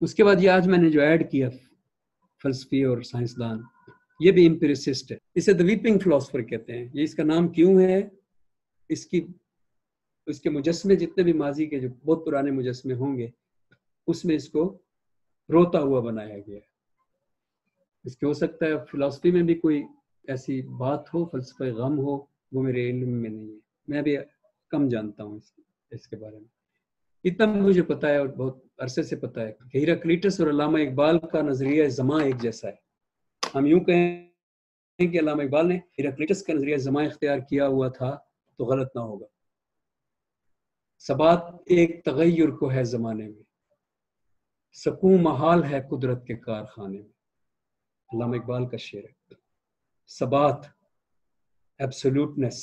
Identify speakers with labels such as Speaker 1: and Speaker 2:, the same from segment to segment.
Speaker 1: اس کے بعد یہ آج میں نے جو ایڈ کیا فلسفی اور سائنسدان، یہ بھی امپیریسسٹ ہے، اسے دی ویپنگ فلاسفر کہتے ہیں۔ یہ اس کا نام کیوں ہے؟ اس کے مجسمے جتنے بھی ماضی کے جو بہت پرانے مجسمے ہوں گے اس میں اس کو روتا ہوا بنایا گیا ہے۔ اس کے ہو سکتا ہے فلسفی میں بھی کوئی ایسی بات ہو، فلسفہ غم ہو، وہ میرے علم میں نہیں ہے، میں بھی کم جانتا ہوں اس کے بارے میں۔ اتنا مجھے پتا ہے اور بہت عرصے سے پتا ہے کہ ہیراکلیٹس اور علامہ اقبال کا نظریہ زمان ایک جیسا ہے۔ ہم یوں کہیں کہ علامہ اقبال نے ہیراکلیٹس کا نظریہ زمان اختیار کیا ہوا تھا تو غلط نہ ہوگا۔ ثبات ایک تغیر کو ہے زمانے میں، سکون محال ہے قدرت کے کارخانے میں، علامہ اقبال کا شعر ہے۔ ثبات، ایبسولوٹنس،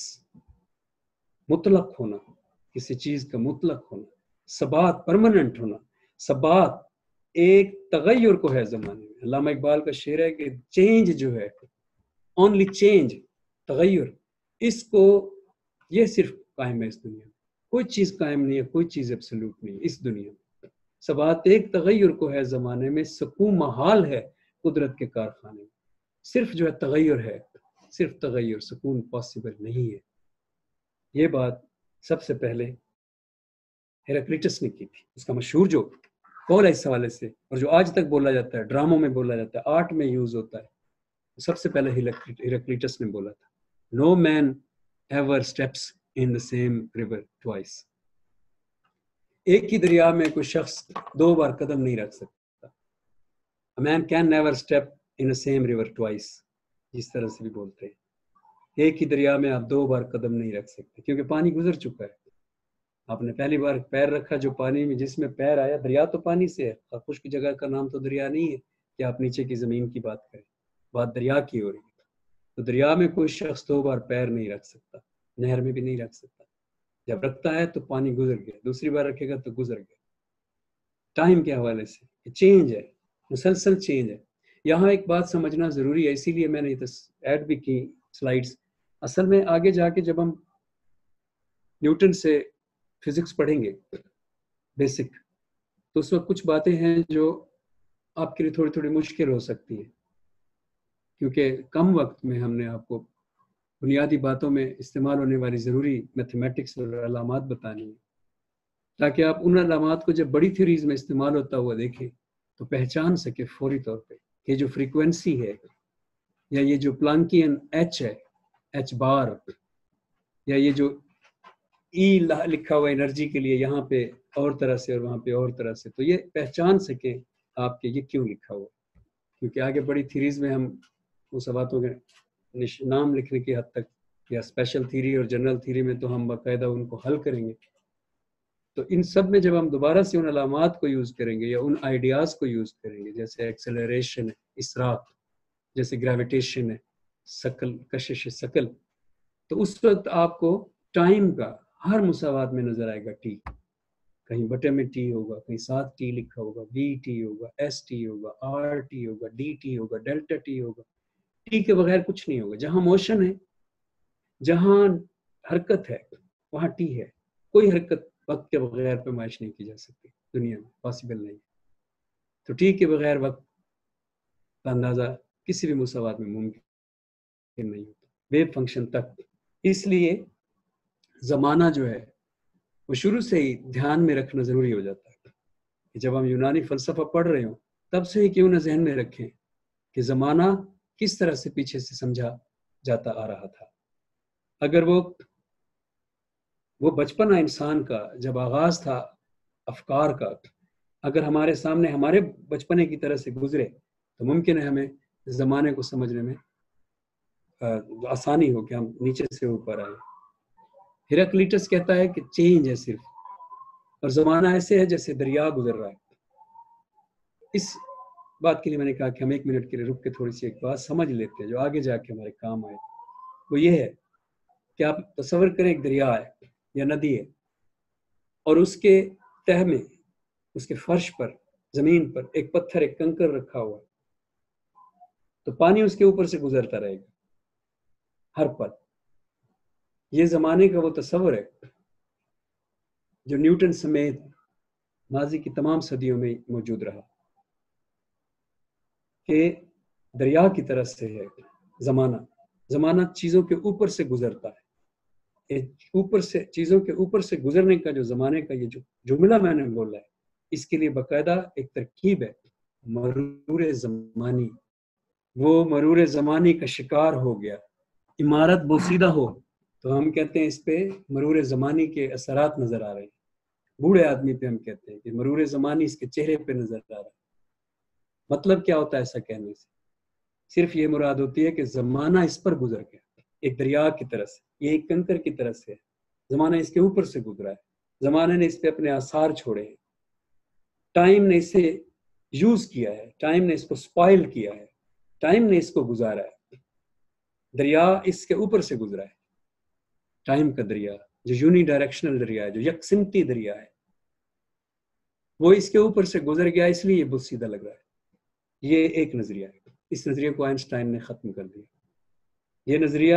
Speaker 1: مطلق ہونا، کسی چیز کا مطلق ہونا، ثبات پرماننٹ ہونا، ثبات ایک تغیر کو ہے زمانے میں۔ علامہ اقبال کا شعر ہے کہ چینج جو ہے، اونلی چینج، تغیر، اس کو یہ صرف قائم ہے اس دنیا میں، کوئی چیز قائم نہیں ہے، کوئی چیز ایبسولوٹ نہیں ہے اس دنیا میں۔ ثبات ایک تغیر کو ہے زمانے میں، سکون محال ہے قدرت کے کارخانے میں۔ صرف جو ہے تغیر ہے، صرف تغیر، سکون پاسبل نہیں ہے۔ یہ بات سب سے پہلے ہیراکلیٹس نے کی تھی۔ اس کا مشہور جو قول ہے اس حوالے سے، اور جو آج تک بولا جاتا ہے، ڈراموں میں بولا جاتا ہے، آرٹ میں یوز ہوتا ہے، سب سے پہلے ہیراکلیٹس نے بولا تھا، no man ever steps in the same river twice. ایک ہی دریا میں کوئی شخص دو بار قدم نہیں رکھ سکتا۔ A man can never step in the same river twice، جس طرح سے بھی بولتے ہیں، ایک ہی دریا میں آپ دو بار قدم نہیں رکھ سکتے، کیونکہ پانی گزر چکا ہے۔ آپ نے پہلی بار پیر رکھا جو پانی میں، جس میں پیر آیا، دریا تو پانی سے ہے، خشک جگہ کا نام تو دریا نہیں ہے کہ آپ نیچے کی زمین کی بات کریں، بات دریا کی ہو رہی ہے۔ تو دریا میں کوئی شخص دو بار پیر نہیں رکھ سکتا، نہر میں بھی نہیں رکھ سکتا۔ جب رکھتا ہے تو پانی گزر گیا، دوسری بار رکھے گا تو گزر گیا۔ ٹائم کے حوالے سے چینج ہے، مسلسل چینج ہے۔ یہاں ایک بات سمجھنا ضروری ہے، اسی لیے میں نے ایڈ بھی کی سلائیڈز۔ اصل میں آگے جا کے جب ہم نیوٹن سے فزکس پڑھیں گے بیسک، تو اس وقت کچھ باتیں ہیں جو آپ کے لیے تھوڑی تھوڑی مشکل ہو سکتی ہیں، کیونکہ کم وقت میں ہم نے آپ کو بنیادی باتوں میں استعمال ہونے والی ضروری میتھمیٹکس اور علامات بتانی ہیں، تاکہ آپ ان علامات کو جب بڑی تھیوریز میں استعمال ہوتا ہوا دیکھیں تو پہچان سکے فوری طور پہ کہ جو فریکوینسی ہے، یا یہ جو پلانکین ایچ ہے، ایچ بار، یا یہ جو ای لکھا ہوا انرجی کے لیے یہاں پہ اور طرح سے اور وہاں پہ اور طرح سے، تو یہ پہچان سکیں آپ کے یہ کیوں لکھا ہوا، کیونکہ آگے بڑی تھیریز میں ہم اس باتوں کے نام لکھنے کی حد تک، یا اسپیشل تھیری اور جنرل تھیری میں تو ہم باقاعدہ ان کو حل کریں گے۔ تو ان سب میں جب ہم دوبارہ سے ان علامات کو یوز کریں گے یا ان آئیڈیاز کو یوز کریں گے، جیسے ایکسلریشن ہے، اسراف، جیسے گریویٹیشن ہے، ثقل، کشش ثقل، تو اس وقت آپ کو ٹائم کا ہر مساوات میں نظر آئے گا ٹی، کہیں بٹے میں ٹی ہوگا، کہیں ساتھ ٹی لکھا ہوگا، بی ٹی ہوگا، ایس ٹی ہوگا، آر ٹی ہوگا، ڈی ٹی ہوگا، ڈیلٹا ٹی ہوگا۔ ٹی کے بغیر کچھ نہیں ہوگا۔ جہاں موشن ہے، جہاں حرکت ہے، وہاں ٹی ہے۔ کوئی حرکت وقت کے بغیر پیمائش نہیں کی جا سکتی دنیا میں، پاسبل نہیں۔ تو ٹی کے بغیر وقت کا اندازہ کسی بھی مساوات میں ممکن نہیں ہوتا، ویو فنکشن تک۔ اس لیے زمانہ جو ہے وہ شروع سے ہی دھیان میں رکھنا ضروری ہو جاتا ہے کہ جب ہم یونانی فلسفہ پڑھ رہے ہوں تب سے ہی کیوں نہ ذہن میں رکھیں کہ زمانہ کس طرح سے پیچھے سے سمجھا جاتا آ رہا تھا۔ اگر وہ بچپنا انسان کا جب آغاز تھا افکار کا، اگر ہمارے سامنے ہمارے بچپنے کی طرح سے گزرے تو ممکن ہے ہمیں زمانے کو سمجھنے میں آسانی ہو کہ ہم نیچے سے اوپر آئیں۔ ہیراکلیٹس کہتا ہے کہ چینج ہے صرف، اور زمانہ ایسے ہے جیسے دریا گزر رہا ہے۔ اس بات کے لیے میں نے کہا کہ ہم 1 منٹ کے لیے رک کے تھوڑی سی ایک بات سمجھ لیتے ہیں جو آگے جا کے ہمارے کام آئے۔ وہ یہ ہے کہ آپ تصور کریں ایک دریا ہے یا ندی ہے، اور اس کے تہ میں، اس کے فرش پر، زمین پر ایک پتھر، ایک کنکر رکھا ہوا ہے، تو پانی اس کے اوپر سے گزرتا رہے گا ہر پل۔ یہ زمانے کا وہ تصور ہے جو نیوٹن سمیت ماضی کی تمام صدیوں میں موجود رہا۔ کہ دریا کی طرح سے ہے زمانہ. زمانہ چیزوں کے اوپر سے گزرتا ہے. اوپر سے چیزوں کے اوپر سے گزرنے کا جو زمانے کا یہ جو جملہ میں نے بولا ہے، اس کے لیے باقاعدہ ایک ترکیب ہے، مرور زمانی. وہ مرور زمانی کا شکار ہو گیا. عمارت بوسیدہ ہو تو ہم کہتے ہیں اس پہ مرور زمانی کے اثرات نظر آ رہے ہیں. بوڑھے آدمی پہ ہم کہتے ہیں کہ مرور زمانی اس کے چہرے پہ نظر آ رہا ہے. مطلب کیا ہوتا ہے ایسا کہنے سے؟ صرف یہ مراد ہوتی ہے کہ زمانہ اس پر گزر گیا، ایک دریا کی طرح سے، یہ ایک کنکر کی طرح سے ہے. زمانہ اس کے اوپر سے گزرا ہے. زمانے نے اس پہ اپنے آثار چھوڑے ہیں. ٹائم نے اسے یوز کیا ہے، ٹائم نے اس کو سپائل کیا ہے، ٹائم نے اس کو گزارا ہے. دریا اس کے اوپر سے گزرا ہے. ٹائم کا دریا جو یونی ڈائریکشنل دریا ہے، جو یکسمتی دریا ہے، وہ اس کے اوپر سے گزر گیا، اس لیے یہ بہت سیدھا لگ رہا ہے. یہ ایک نظریہ ہے. اس نظریے کو آئنسٹائن نے ختم کر دیا. یہ نظریہ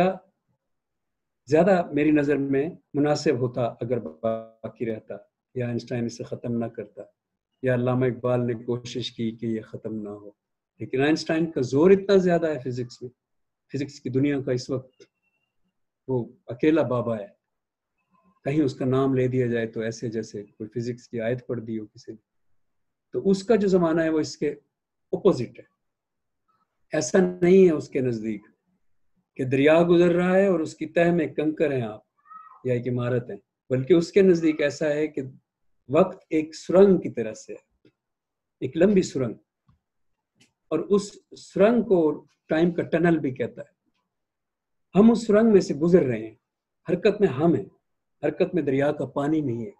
Speaker 1: زیادہ میری نظر میں مناسب ہوتا اگر باقی رہتا، یا آئنسٹائن اسے ختم نہ کرتا، یا علامہ اقبال نے کوشش کی کہ یہ ختم نہ ہو. لیکن آئنسٹائن کا زور اتنا زیادہ ہے فزکس میں، فزکس کی دنیا کا اس وقت وہ اکیلا بابا ہے. کہیں اس کا نام لے دیا جائے تو ایسے جیسے کوئی فزکس کی آیت پڑھ دی ہو کسی نے. تو اس کا جو زمانہ ہے وہ اس کے اپوزٹ ہے. ایسا نہیں ہے اس کے نزدیک کہ دریا گزر رہا ہے اور اس کی تہ میں کنکر ہیں آپ یا ایک عمارت ہے، بلکہ اس کے نزدیک ایسا ہے کہ وقت ایک سرنگ کی طرح سے ہے، ایک لمبی سرنگ، اور اس سرنگ کو ٹائم کا ٹنل بھی کہتا ہے. ہم اس سرنگ میں سے گزر رہے ہیں. حرکت میں ہم ہیں، حرکت میں دریا کا پانی نہیں ہے.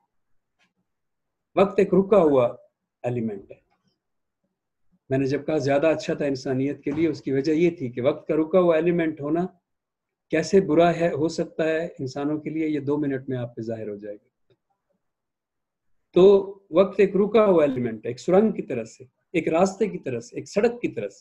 Speaker 1: وقت ایک رکا ہوا ایلیمنٹ ہے. میں نے جب کہا زیادہ اچھا تھا انسانیت کے لیے، اس کی وجہ یہ تھی کہ وقت کا رکا ہوا ایلیمنٹ ہونا کیسے برا ہے ہو سکتا ہے انسانوں کے لیے، یہ 2 منٹ میں آپ پہ ظاہر ہو جائے گا. تو وقت ایک رکا ہوا ایلیمنٹ ہے، ایک سرنگ کی طرح سے، ایک راستے کی طرح سے، ایک سڑک کی طرح سے.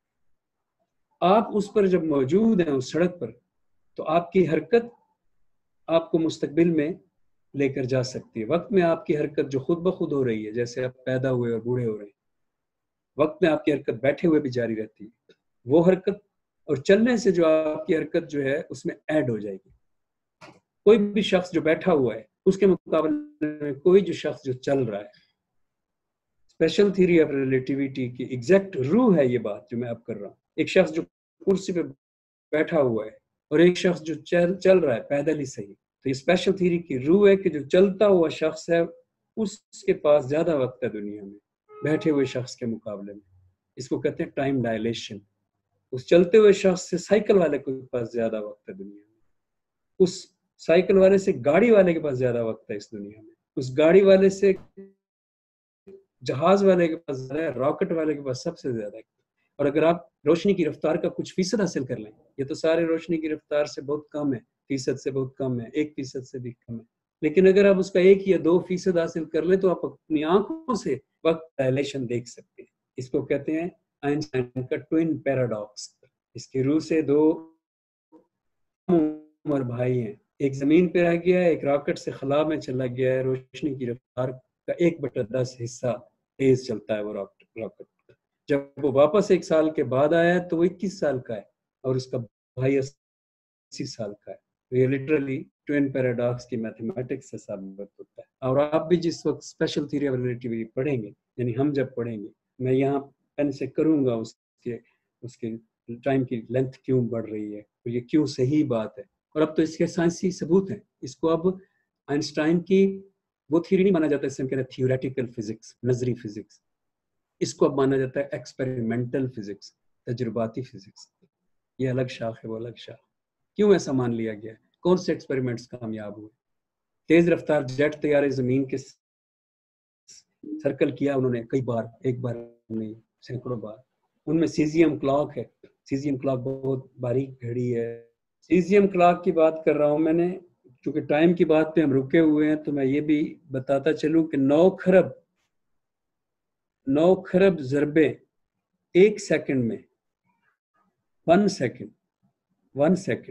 Speaker 1: آپ اس پر جب موجود ہیں اس سڑک پر، تو آپ کی حرکت آپ کو مستقبل میں لے کر جا سکتی ہے. وقت میں آپ کی حرکت جو خود بخود ہو رہی ہے، جیسے آپ پیدا ہوئے اور بوڑھے ہو رہے ہیں، وقت میں آپ کی حرکت بیٹھے ہوئے بھی جاری رہتی ہے. وہ حرکت اور چلنے سے جو آپ کی حرکت جو ہے اس میں ایڈ ہو جائے گی. کوئی بھی شخص جو بیٹھا ہوا ہے اس کے مقابلے میں کوئی جو شخص جو چل رہا ہے، اسپیشل تھیوری آف ریلیٹیوٹی کی ایگزیکٹ روح ہے یہ بات جو میں اب کر رہا ہوں. ایک شخص جو کرسی پہ بیٹھا ہوا ہے اور ایک شخص جو چل رہا ہے پیدل ہی صحیح. تو یہ اسپیشل تھیوری کی روح ہے کہ جو چلتا ہوا شخص ہے اس کے پاس زیادہ وقت ہے دنیا میں بیٹھے ہوئے شخص کے مقابلے میں. اس کو کہتے ہیں ٹائم ڈائلیشن. اس چلتے ہوئے شخص سے سائیکل والے کے پاس زیادہ وقت ہے دنیا میں. اس سائیکل والے سے گاڑی والے کے پاس زیادہ وقت ہے اس دنیا میں. اس گاڑی والے سے جہاز والے کے پاس زیادہ ہے، راکٹ والے کے پاس سب سے زیادہ ہے. اور اگر آپ روشنی کی رفتار کا کچھ فیصد حاصل کر لیں، یہ تو سارے روشنی کی رفتار سے بہت کم ہے، فیصد سے بہت کم ہے، 1% سے بھی کم ہے. لیکن اگر آپ اس کا 1 یا 2% حاصل کر لیں تو آپ اپنی آنکھوں سے وقت ڈائلیشن دیکھ سکتے ہیں. اس کو کہتے ہیں آئنسٹائن کا ٹوین پیراڈاکس. اس کی روح سے 2 عمر بھائی ہیں، ایک زمین پہ رہ گیا ہے، ایک راکٹ سے خلا میں چلا گیا ہے. روشنی کی رفتار کا 1/10 حصہ تیز چلتا ہے وہ راکٹ. جب وہ واپس 1 سال کے بعد آیا تو وہ 21 سال کا ہے اور اس کا بھائی 80 سال کا ہے. یہ لٹرلی ٹوین پیراڈاکس کی میتھمیٹکس سے ثابت ہوتا ہے. اور آپ بھی جس وقت اسپیشل تھیوری آف ریلیٹیوٹی پڑھیں گے، یعنی ہم جب پڑھیں گے، میں یہاں پین سے کروں گا اس کے ٹائم کی لینتھ کیوں بڑھ رہی ہے اور یہ کیوں صحیح بات ہے. اور اب تو اس کے سائنسی ثبوت ہیں. اس کو اب آئنسٹائن کی وہ تھیوری نہیں مانا جاتا، اس سے ہم کہتے ہیں تھیوریٹیکل فزکس، نظری فزکس. اس کو اب مانا جاتا ہے ایکسپیریمنٹل فزکس، تجرباتی فزکس. یہ الگ شاخ ہے، وہ الگ شاخ. کیوں ایسا مان لیا گیا؟ کون سے ایکسپیریمنٹس کامیاب ہوئے؟ تیز رفتار جیٹ طیارے زمین کے سرکل کیا انہوں نے کئی بار، ایک بار نہیں، سینکڑوں بار. ان میں سیزیم کلاک ہے. سیزیم کلاک بہت باریک گھڑی ہے. سیزیم کلاک کی بات کر رہا ہوں میں نے، چونکہ ٹائم کی بات پہ ہم رکے ہوئے ہیں تو میں یہ بھی بتاتا چلوں کہ 9 خرب ضربیں 1 سیکنڈ میں، 1 سیکنڈ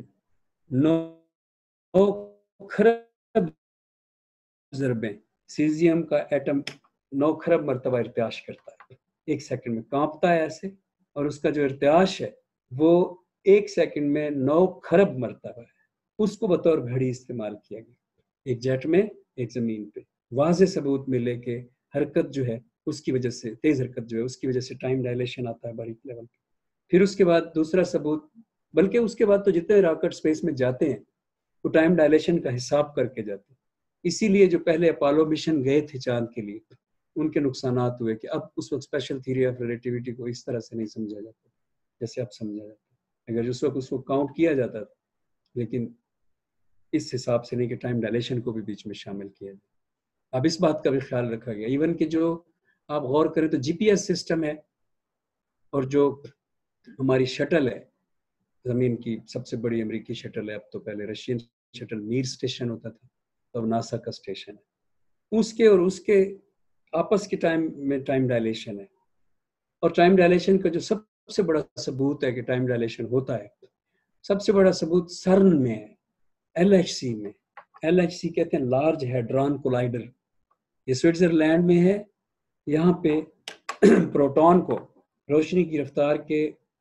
Speaker 1: 9 خرب ضربیں سیزیم کا ایٹم 9 خرب مرتبہ ارتعاش کرتا ہے. 1 سیکنڈ میں کانپتا ہے ایسے اور اس کا جو ارتعاش ہے وہ 1 سیکنڈ میں 9 خرب مرتبہ ہے، اس کو بطور گھڑی استعمال کیا گیا، ایک جیٹ میں ایک زمین پہ۔ واضح ثبوت ملے کہ حرکت جو ہے اس کی وجہ سے، تیز حرکت جو ہے اس کی وجہ سے ٹائم ڈائلیشن آتا ہے باریک لیول پہ۔ پھر اس کے بعد دوسرا ثبوت، بلکہ اس کے بعد تو جتنے راکٹ اسپیس میں جاتے ہیں وہ ٹائم ڈائلیشن کا حساب کر کے جاتے ہیں۔ اسی لیے جو پہلے اپولو مشن گئے تھے چاند کے لیے، ان کے نقصانات ہوئے کہ اب اس وقت اسپیشل تھیوری آف ریلیٹیوٹی کو اس طرح سے نہیں سمجھا جاتا جیسے اب سمجھا جاتا ہے۔ اگر اس وقت اس کو کاؤنٹ کیا جاتا تھا، لیکن اس حساب سے نہیں کہ ٹائم ڈائلیشن کو بھی بیچ میں شامل کیا جائے۔ اب اس بات کا بھی خیال رکھا گیا، ایون کہ جو آپ غور کریں تو جی پی ایس سسٹم ہے، اور جو ہماری شٹل ہے زمین کی سب سے بڑی امریکی شٹل ہے، اب تو پہلے رشین شٹل میر اسٹیشن ہوتا تھا، تو اب ناسا کا اسٹیشن ہے، اس کے اور اس کے آپس کے ٹائم میں ٹائم ڈائلیشن ہے۔ اور ٹائم ڈائلیشن کا جو سب سے بڑا ثبوت ہے کہ ٹائم ڈائلیشن ہوتا ہے، سب سے بڑا ثبوت سرن میں ہے، ایل ایچ سی میں۔ ایل ایچ سی کہتے ہیں لارج ہیڈران کولائڈر، یہ سوئٹزرلینڈ میں ہے۔ یہاں پہ پروٹون کو روشنی کی رفتار کے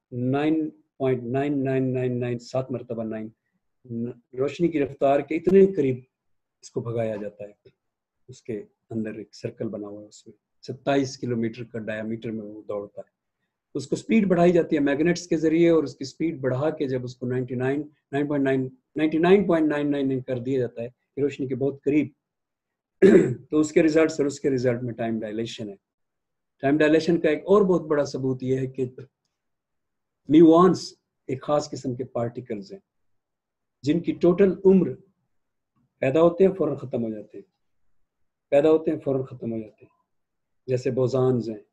Speaker 1: 9.9999 7 مرتبہ 9 روشنی کی رفتار کے اتنے قریب اس کو بھگایا جاتا ہے۔ اس کے اندر ایک سرکل بنا ہوا ہے، اس میں 27 کلومیٹر کا ڈایامیٹر میں وہ دوڑتا ہے۔ اس کو سپیڈ بڑھائی جاتی ہے میگنیٹس کے ذریعے، اور اس کی سپیڈ بڑھا کے جب اس کو 99.99 کر دیا جاتا ہے کہ روشنی کے بہت قریب، تو اس کے ریزلٹس اور اس کے ریزلٹ میں ٹائم ڈائلیشن ہے۔ ٹائم ڈائلیشن کا ایک اور بہت بڑا ثبوت یہ ہے کہ میوانس ایک خاص قسم کے پارٹیکلز ہیں جن کی ٹوٹل عمر پیدا ہوتے ہیں فوراً ختم ہو جاتے ہیں، پیدا ہوتے ہیں فوراً ختم ہو جاتے ہیں، جیسے بوزانز ہیں۔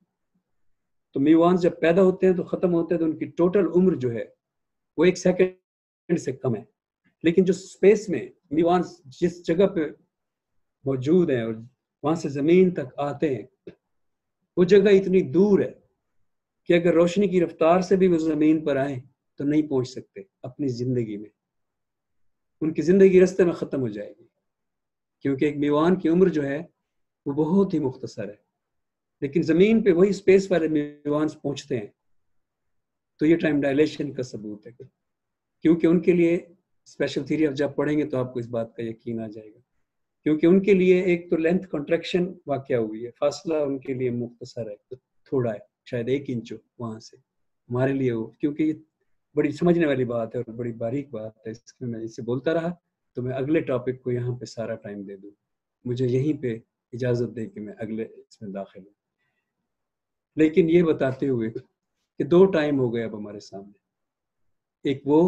Speaker 1: تو میوانس جب پیدا ہوتے ہیں تو ختم ہوتے ہیں، تو ان کی ٹوٹل عمر جو ہے وہ 1 سیکنڈ سے کم ہے۔ لیکن جو اسپیس میں میوانس جس جگہ پہ موجود ہیں اور وہاں سے زمین تک آتے ہیں، وہ جگہ اتنی دور ہے کہ اگر روشنی کی رفتار سے بھی وہ زمین پر آئیں تو نہیں پہنچ سکتے اپنی زندگی میں، ان کی زندگی رستے میں ختم ہو جائے گی، کیونکہ ایک میوان کی عمر جو ہے وہ بہت ہی مختصر ہے۔ لیکن زمین پہ وہی اسپیس والے میوانس پہنچتے ہیں، تو یہ ٹائم ڈائلیشن کا ثبوت ہے، کیونکہ ان کے لیے اسپیشل تھیوری آپ جب پڑھیں گے تو آپ کو اس بات کا یقین آ جائے گا، کیونکہ ان کے لیے ایک تو لینتھ کنٹریکشن واقع ہوئی ہے، فاصلہ ان کے لیے مختصر ہے، تھوڑا ہے، شاید 1 انچ وہاں سے۔ ہمارے لیے وہ، کیونکہ یہ بڑی سمجھنے والی بات ہے اور بڑی باریک بات ہے، اس میں اس سے بولتا رہا تو میں اگلے ٹاپک کو یہاں پہ سارا ٹائم دے دوں، مجھے یہیں پہ اجازت دے کہ میں اگلے اس میں داخل ہوں۔ لیکن یہ بتاتے ہوئے کہ 2 ٹائم ہو گئے اب ہمارے سامنے، ایک وہ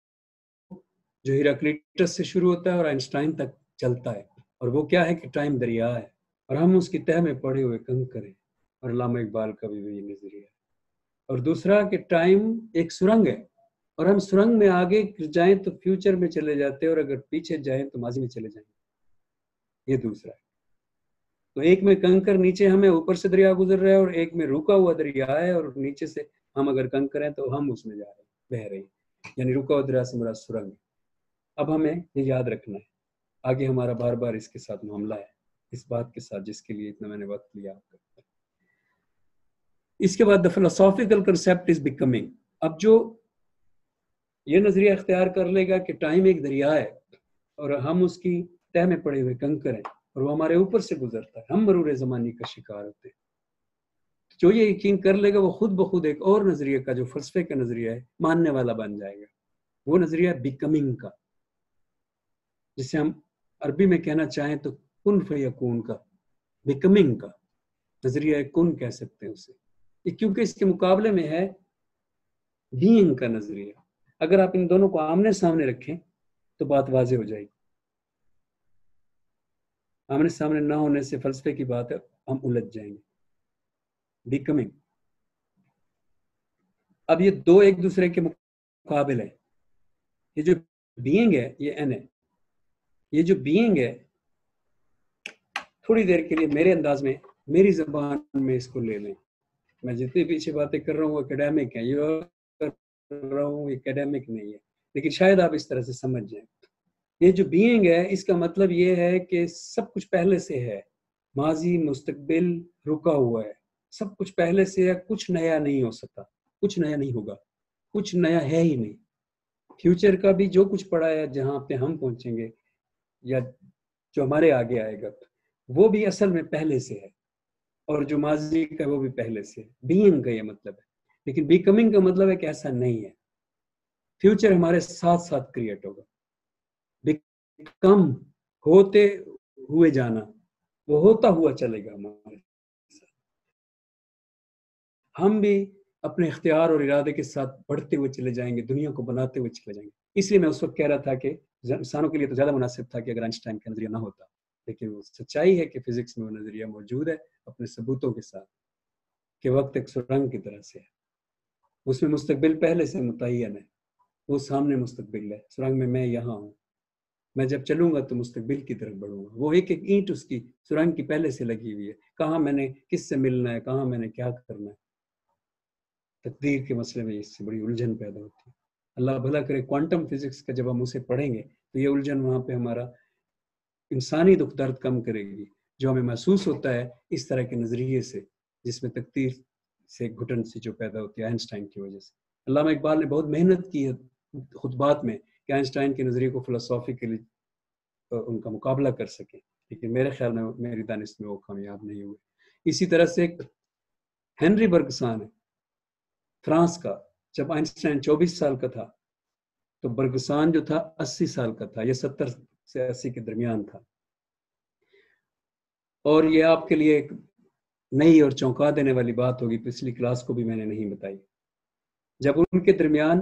Speaker 1: جو ہیراکلیٹس سے شروع ہوتا ہے اور آئنسٹائن تک چلتا ہے، اور وہ کیا ہے کہ ٹائم دریا ہے اور ہم اس کی تہ میں پڑے ہوئے کنکر ہیں، اور علامہ اقبال کا بھی وہی نظریہ ہے۔ اور دوسرا کہ ٹائم ایک سرنگ ہے، اور ہم سرنگ میں آگے جائیں تو فیوچر میں چلے جاتے ہیں، اور اگر پیچھے جائیں تو ماضی میں چلے جائیں، یہ دوسرا ہے۔ تو ایک میں کنکر نیچے ہمیں اوپر سے دریا گزر رہا ہے، اور ایک میں رکا ہوا دریا ہے، اور نیچے سے ہم اگر کنکر ہیں تو ہم اس میں جا رہے ہیں، بہ رہے ہیں، یعنی رکا ہوا دریا سے مراد سرنگ ہے۔ اب ہمیں یہ یاد رکھنا ہے، آگے ہمارا بار بار اس کے ساتھ معاملہ ہے، اس بات کے ساتھ جس کے لیے اتنا میں نے وقت لیا آپ کا۔ اس کے بعد the philosophical concept is becoming، اب جو یہ نظریہ اختیار کر لے گا کہ ٹائم ایک دریا ہے اور ہم اس کی تہ میں پڑے ہوئے کنکر ہیں اور وہ ہمارے اوپر سے گزرتا ہے، ہم مرور زمانی کا شکار ہوتے ہیں، جو یہ یقین کر لے گا وہ خود بخود ایک اور نظریے کا جو فلسفے کا نظریہ ہے ماننے والا بن جائے گا، وہ نظریہ بیکمنگ کا، جسے ہم عربی میں کہنا چاہیں تو کن فیکون کا، بیکمنگ کا نظریہ کن کہہ سکتے ہیں اسے، کیونکہ اس کے مقابلے میں ہے بینگ کا نظریہ۔ اگر آپ ان دونوں کو آمنے سامنے رکھیں تو بات واضح ہو جائے گی، آمنے سامنے نہ ہونے سے فلسفے کی بات ہے، ہم الجھ جائیں گے۔ بیکمنگ، اب یہ دو ایک دوسرے کے مقابل ہیں، یہ جو بینگ ہے یہ این ہے، یہ جو بینگ ہے تھوڑی دیر کے لیے میرے انداز میں میری زبان میں اس کو لے لیں، میں جتنی پیچھے باتیں کر رہا ہوں وہ اکیڈیمک ہیں، یہ کر رہا ہوں اکیڈیمک نہیں ہے، لیکن شاید آپ اس طرح سے سمجھ جائیں۔ یہ جو بینگ ہے اس کا مطلب یہ ہے کہ سب کچھ پہلے سے ہے، ماضی مستقبل رکا ہوا ہے، سب کچھ پہلے سے ہے، کچھ نیا نہیں ہو سکتا۔ کچھ نیا نہیں ہوگا، کچھ نیا ہے ہی نہیں. فیوچر کا بھی جو کچھ پڑا ہے، جہاں پہ ہم پہنچیں گے یا جو ہمارے آگے آئے گا، وہ بھی اصل میں پہلے سے ہے، اور جو ماضی کا وہ بھی پہلے سے ہے. بینگ کا یہ مطلب ہے، لیکن بیکمنگ کا مطلب ہے کہ ایسا نہیں ہے. فیوچر ہمارے ساتھ ساتھ کریٹ ہوگا. بیکم ہوتے ہوئے جانا، وہ ہوتا ہوا چلے گا ہمارے ساتھ. ہم بھی اپنے اختیار اور ارادے کے ساتھ بڑھتے ہوئے چلے جائیں گے، دنیا کو بناتے ہوئے چلے جائیں گے. اس لیے میں اس وقت کہہ رہا تھا کہ انسانوں کے لیے تو زیادہ مناسب تھا کہ اگر آئنسٹائن کا نظریہ نہ ہوتا، لیکن وہ سچائی ہے کہ فزکس میں وہ نظریہ موجود ہے اپنے ثبوتوں کے ساتھ، کہ وقت ایک سرنگ کی طرح سے ہے. اس میں مستقبل پہلے سے متعین ہے، وہ سامنے مستقبل ہے. سرنگ میں میں یہاں ہوں، میں جب چلوں گا تو مستقبل کی طرف بڑھوں گا. وہ ایک ایک اینٹ اس کی سرنگ کی پہلے سے لگی ہوئی ہے، کہاں میں نے کس سے ملنا ہے، کہاں میں نے کیا کرنا ہے. تقدیر کے مسئلے میں اس سے بڑی الجھن پیدا ہوتی ہے. اللہ بھلا کرے کوانٹم فزکس کا جب ہم اسے پڑھیں گے تو یہ الجھن وہاں پہ ہمارا انسانی دکھ درد کم کرے گی، جو ہمیں محسوس ہوتا ہے اس طرح کے نظریے سے، جس میں تقدیر سے گھٹن سی جو پیدا ہوتی ہے آئنسٹائن کی وجہ سے. علامہ اقبال نے بہت محنت کی ہے خطبات میں کہ آئنسٹائن کے نظریے کو فلسافیکلی ان کا مقابلہ کر سکیں، لیکن میرے خیال میں میری دانش میں وہ کامیاب نہیں ہوئے. اسی طرح سے ہنری برگسان ہے فرانس کا. جب آئنسٹائن 24 سال کا تھا تو برگسان جو تھا 80 سال کا تھا، یہ 70 سے 80 کے درمیان تھا. اور یہ آپ کے لیے ایک نئی اور چونکا دینے والی بات ہوگی، پچھلی کلاس کو بھی میں نے نہیں بتائی. جب ان کے درمیان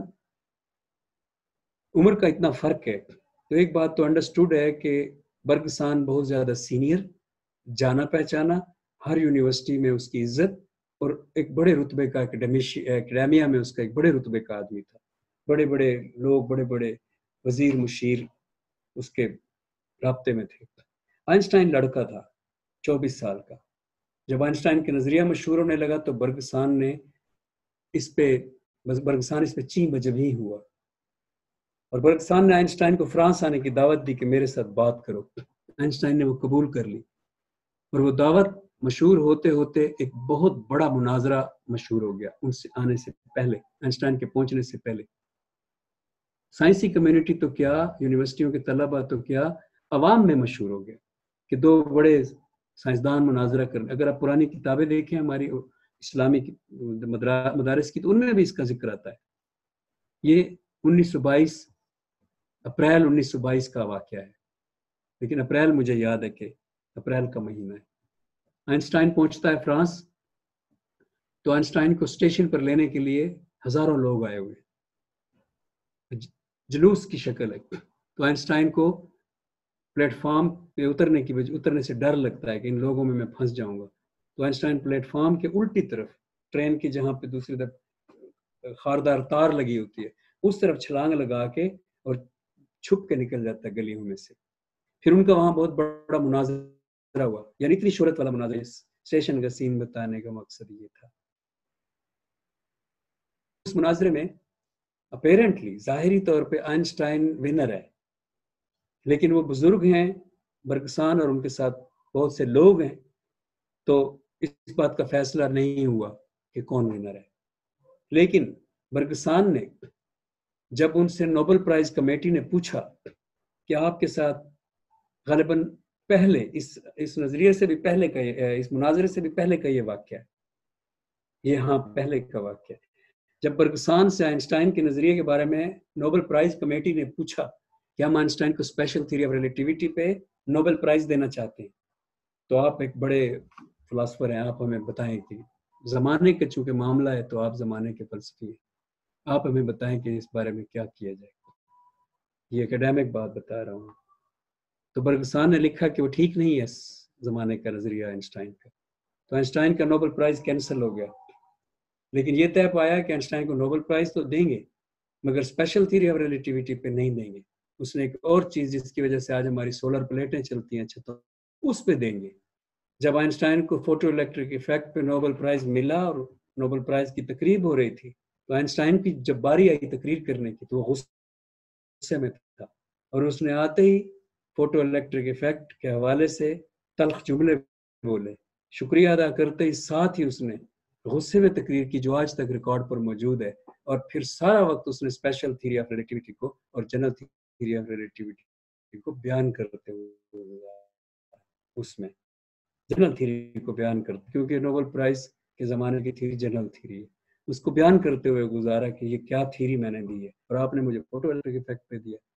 Speaker 1: عمر کا اتنا فرق ہے تو ایک بات تو انڈرسٹوڈ ہے کہ برگسان بہت زیادہ سینئر، جانا پہچانا، ہر یونیورسٹی میں اس کی عزت، اور ایک بڑے رتبے کا اکیڈیمیا میں اس کا ایک بڑے رتبے کا آدمی تھا. بڑے بڑے لوگ، بڑے بڑے وزیر مشیر اس کے رابطے میں تھے. آئنسٹائن لڑکا تھا 24 سال کا. جب آئنسٹائن کے نظریہ مشہور ہونے لگا تو برگسان اس پہ چین بجبھی ہوا، اور برگسان نے آئنسٹائن کو فرانس آنے کی دعوت دی کہ میرے ساتھ بات کرو. آئنسٹائن نے وہ قبول کر لی، اور وہ دعوت مشہور ہوتے ہوتے ایک بہت بڑا مناظرہ مشہور ہو گیا ان سے آنے سے پہلے، آئنسٹائن کے پہنچنے سے پہلے. سائنسی کمیونٹی تو کیا، یونیورسٹیوں کے طلبہ تو کیا، عوام میں مشہور ہو گیا کہ دو بڑے سائنسدان مناظرہ کرنے. اگر آپ پرانی کتابیں دیکھیں ہماری اسلامی مدارس کی، تو ان میں بھی اس کا ذکر آتا ہے. یہ 1922 اپریل 1922 کا واقعہ ہے، لیکن اپریل مجھے یاد ہے کہ اپریل کا مہینہ ہے. آئنسٹائن پہنچتا ہے فرانس، تو آئنسٹائن کو اسٹیشن پر لینے کے لیے ہزاروں لوگ آئے ہوئے، جلوس کی شکل ہے. تو آئنسٹائن کو پلیٹ فارم پہ اترنے سے ڈر لگتا ہے کہ ان لوگوں میں پھنس جاؤں گا. تو آئنسٹائن پلیٹ فارم کے الٹی طرف، ٹرین کی جہاں پہ دوسری طرف خاردار تار لگی ہوتی ہے، اس طرف چھلانگ لگا کے اور چھپ کے نکل جاتا ہے گلیوں میں سے. پھر ان کا وہاں بہت بڑا مناظرہ ہوا، یعنی اتنی شہرت والا مناظرہ. اسٹیشن کا سین بتانے کا مقصد یہ تھا. اس مناظرے میں اپیرنٹلی ظاہری طور پہ آئنسٹائن ونر ہے، لیکن وہ بزرگ ہیں برگسان اور ان کے ساتھ بہت سے لوگ ہیں، تو اس بات کا فیصلہ نہیں ہوا کہ کون ونر ہے. لیکن برگسان نے جب ان سے نوبل پرائز کمیٹی نے پوچھا کہ آپ کے ساتھ غالباً پہلے اس نظریے سے بھی پہلے کا، اس مناظرے سے بھی پہلے کا یہ واقعہ ہے، یہ ہاں پہلے کا واقعہ ہے. جب برگسان سے آئنسٹائن کے نظریے کے بارے میں نوبل پرائز کمیٹی نے پوچھا کہ ہم آئنسٹائن کو اسپیشل تھیوری آف ریلیٹیوٹی پہ نوبل پرائز دینا چاہتے ہیں، تو آپ ایک بڑے فلاسفر ہیں، آپ ہمیں بتائیں کہ زمانے کا چونکہ معاملہ ہے تو آپ زمانے کے فلسفی ہیں، آپ ہمیں بتائیں کہ اس بارے میں کیا کیا جائے. یہ اکیڈیمک بات بتا رہا ہوں. تو برگسان نے لکھا کہ وہ ٹھیک نہیں ہے اس زمانے کا نظریہ آئنسٹائن کا. تو آئنسٹائن کا نوبل پرائز کینسل ہو گیا، لیکن یہ طے پایا کہ آئنسٹائن کو نوبل پرائز تو دیں گے مگر اسپیشل تھیوری آف ریلیٹیوٹی پہ نہیں دیں گے. اس نے ایک اور چیز جس کی وجہ سے آج ہماری سولر پلیٹیں چلتی ہیں چھتوں، اس پہ دیں گے. جب آئنسٹائن کو فوٹو الیکٹرک ایفیکٹ پہ نوبل پرائز ملا اور نوبل پرائز کی تقریب ہو رہی تھی، تو آئنسٹائن کی جب باری آئی تقریر کرنے کی تو وہ غصے میں تھا، اور اس نے آتے ہی فوٹو الیکٹرک ایفیکٹ کے حوالے سے تلخ جملے بولے. شکریہ ادا کرتے ہی ساتھ ہی اس نے غصے میں تقریر کی جو آج تک ریکارڈ پر موجود ہے، اور پھر سارا وقت اس نے اسپیشل تھیوری آف ریلیٹیوٹی کو اور جنرل تھیوری آف ریلیٹیوٹی کو بیان کرتے ہوئے اس میں جنرل تھیوری کو بیان کرتے، کیونکہ نوبل پرائز کے زمانے کی تھیوری جنرل تھیوری ہے، اس کو بیان کرتے ہوئے گزارا کہ یہ کیا تھیوری میں نے دی ہے، اور آپ نے مجھے فوٹو الیکٹرک ایفیکٹ پہ دیا۔